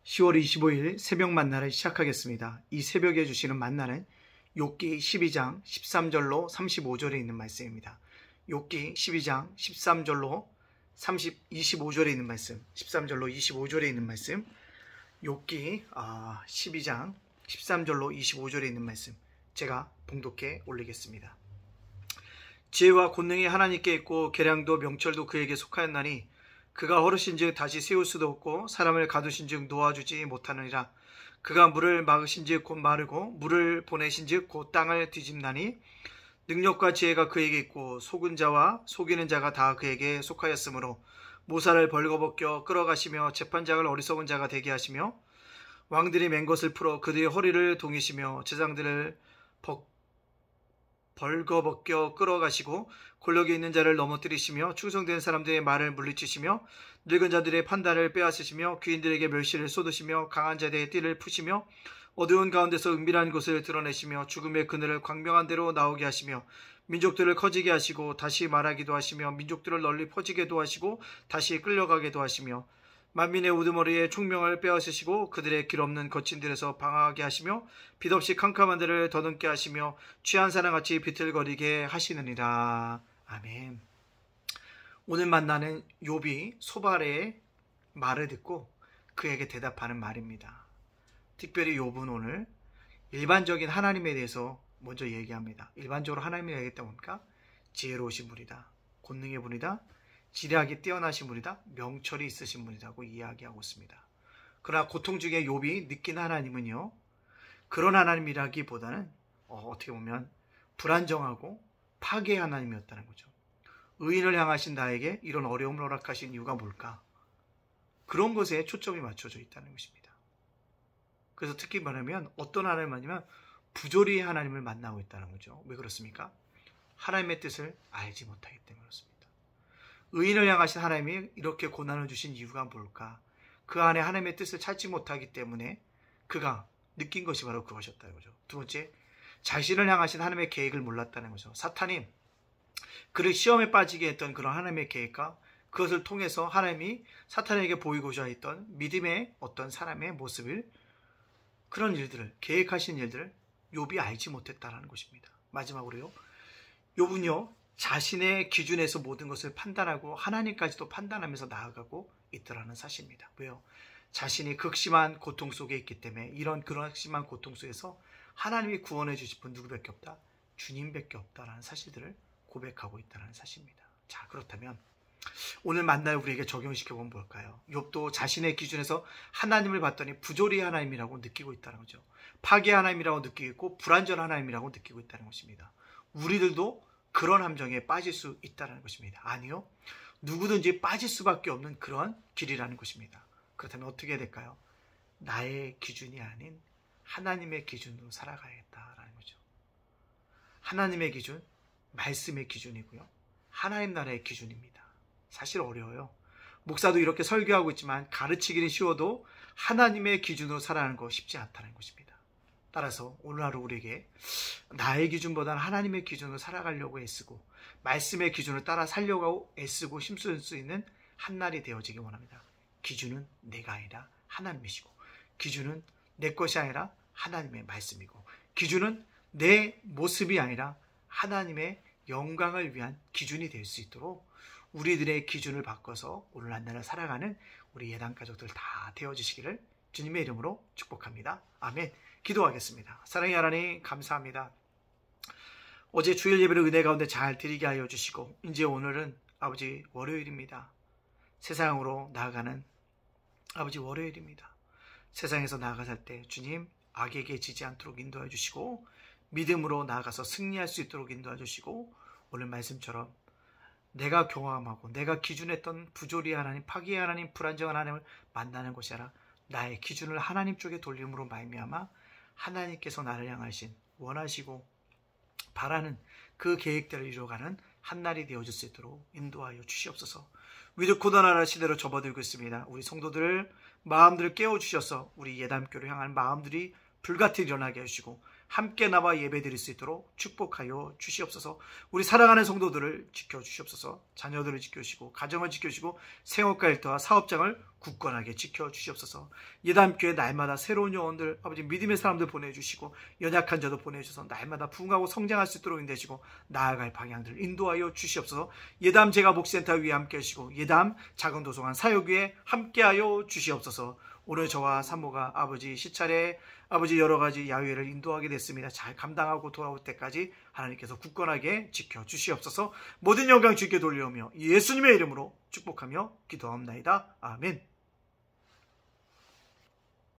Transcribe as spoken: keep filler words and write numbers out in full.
시월 이십오일 새벽 만나를 시작하겠습니다. 이 새벽에 주시는 만나는 욥기 십이장 십삼절로 삼십오절에 있는 말씀입니다. 욥기 십이장 십삼절로 삼십, 이십오절에 있는 말씀, 십삼절로 이십오절에 있는 말씀, 욥기 아, 십이장 십삼절로 이십오절에 있는 말씀 제가 봉독해 올리겠습니다. 지혜와 권능이 하나님께 있고 계량도 명철도 그에게 속하였나니 그가 허르신즉 다시 세울 수도 없고 사람을 가두신즉 놓아주지 못하느니라. 그가 물을 막으신즉 곧 마르고 물을 보내신즉 곧 땅을 뒤집나니 능력과 지혜가 그에게 있고 속은 자와 속이는 자가 다 그에게 속하였으므로 모사를 벌거벗겨 끌어가시며 재판장을 어리석은 자가 되게 하시며 왕들이 맨 것을 풀어 그들의 허리를 동이시며 제장들을 벗 벌거벗겨 끌어가시고 권력이 있는 자를 넘어뜨리시며 충성된 사람들의 말을 물리치시며 늙은 자들의 판단을 빼앗으시며 귀인들에게 멸시를 쏟으시며 강한 자들의 띠를 푸시며 어두운 가운데서 은밀한 곳을 드러내시며 죽음의 그늘을 광명한 대로 나오게 하시며 민족들을 커지게 하시고 다시 말하기도 하시며 민족들을 널리 퍼지게도 하시고 다시 끌려가게도 하시며 만민의 우두머리에 총명을 빼앗으시고 그들의 길없는 거친 들에서 방황하게 하시며 빛없이 캄캄한 데를 더듬게 하시며 취한 사람같이 비틀거리게 하시느니라. 아멘. 오늘 만나는 욥이 소발의 말을 듣고 그에게 대답하는 말입니다. 특별히 욥은 오늘 일반적인 하나님에 대해서 먼저 얘기합니다. 일반적으로 하나님이 얘기했다 보니까 지혜로우신 분이다, 권능의 분이다, 지략이 뛰어나신 분이다, 명철이 있으신 분이라고 이야기하고 있습니다. 그러나 고통 중에 욥이 느낀 하나님은요, 그런 하나님이라기보다는 어, 어떻게 보면 불안정하고 파괴의 하나님이었다는 거죠. 의인을 향하신 나에게 이런 어려움을 허락하신 이유가 뭘까? 그런 것에 초점이 맞춰져 있다는 것입니다. 그래서 특히 말하면 어떤 하나님을 만나면 부조리의 하나님을 만나고 있다는 거죠. 왜 그렇습니까? 하나님의 뜻을 알지 못하기 때문에 그렇습니다. 의인을 향하신 하나님이 이렇게 고난을 주신 이유가 뭘까? 그 안에 하나님의 뜻을 찾지 못하기 때문에 그가 느낀 것이 바로 그것이었다는 거죠. 두 번째, 자신을 향하신 하나님의 계획을 몰랐다는 거죠. 사탄이 그를 시험에 빠지게 했던 그런 하나님의 계획과 그것을 통해서 하나님이 사탄에게 보이고자 했던 믿음의 어떤 사람의 모습을, 그런 일들을, 계획하신 일들을 욥이 알지 못했다는 것입니다. 마지막으로요, 욥은요 자신의 기준에서 모든 것을 판단하고 하나님까지도 판단하면서 나아가고 있더라는 사실입니다. 왜요? 자신이 극심한 고통 속에 있기 때문에 이런 그런 극심한 고통 속에서 하나님이 구원해 주실 분 누구밖에 없다? 주님밖에 없다라는 사실들을 고백하고 있다는 사실입니다. 자, 그렇다면 오늘 만날 우리에게 적용시켜보면 뭘까요? 욥도 자신의 기준에서 하나님을 봤더니 부조리의 하나님이라고 느끼고 있다는 거죠. 파괴 하나님이라고 느끼고 있고 불완전한 하나님이라고 느끼고 있다는 것입니다. 우리들도 그런 함정에 빠질 수 있다는 것입니다. 아니요, 누구든지 빠질 수밖에 없는 그런 길이라는 것입니다. 그렇다면 어떻게 해야 될까요? 나의 기준이 아닌 하나님의 기준으로 살아가야겠다라는 거죠. 하나님의 기준, 말씀의 기준이고요, 하나님 나라의 기준입니다. 사실 어려워요. 목사도 이렇게 설교하고 있지만 가르치기는 쉬워도 하나님의 기준으로 살아가는 거 쉽지 않다는 것입니다. 따라서 오늘 하루 우리에게 나의 기준보다는 하나님의 기준으로 살아가려고 애쓰고 말씀의 기준을 따라 살려고 애쓰고 힘쓸 수 있는 한날이 되어지기 원합니다. 기준은 내가 아니라 하나님이시고, 기준은 내 것이 아니라 하나님의 말씀이고, 기준은 내 모습이 아니라 하나님의 영광을 위한 기준이 될 수 있도록 우리들의 기준을 바꿔서 오늘 한날을 살아가는 우리 예단 가족들 다 되어주시기를 주님의 이름으로 축복합니다. 아멘. 기도하겠습니다. 사랑의 하나님, 감사합니다. 어제 주일 예배를 은혜 가운데 잘 드리게 하여 주시고 이제 오늘은 아버지 월요일입니다. 세상으로 나아가는 아버지 월요일입니다. 세상에서 나아갈 때 주님 악에게 지지 않도록 인도해 주시고 믿음으로 나아가서 승리할 수 있도록 인도해 주시고 오늘 말씀처럼 내가 경험하고 내가 기준했던 부조리 하나님, 파괴 하나님, 불안정한 하나님을 만나는 것이 아니라 나의 기준을 하나님 쪽에 돌림으로 말미암아 하나님께서 나를 향하신 원하시고 바라는 그 계획대로 이루어가는 한날이 되어질 수 있도록 인도하여 주시옵소서. 위드 고단하라 시대로 접어들고 있습니다. 우리 성도들 마음들을 깨워주셔서 우리 예담교를 향한 마음들이 불같이 일어나게 해주시고 함께 나와 예배드릴 수 있도록 축복하여 주시옵소서. 우리 사랑하는 성도들을 지켜주시옵소서. 자녀들을 지켜주시고 가정을 지켜주시고 생업과 일터와 사업장을 굳건하게 지켜주시옵소서. 예담교회 날마다 새로운 영혼들, 아버지 믿음의 사람들 보내주시고 연약한 자도 보내주셔서 날마다 부흥하고 성장할 수 있도록 인도해주시고 나아갈 방향들을 인도하여 주시옵소서. 예담 제가 목센터 위에 함께 하시고 예담 작은 도서관 사역 위에 함께하여 주시옵소서. 오늘 저와 산모가 아버지 시차례 아버지 여러 가지 야외를 인도하게 됐습니다. 잘 감당하고 돌아올 때까지 하나님께서 굳건하게 지켜주시옵소서. 모든 영광 주께 돌려오며 예수님의 이름으로 축복하며 기도합나이다. 아멘.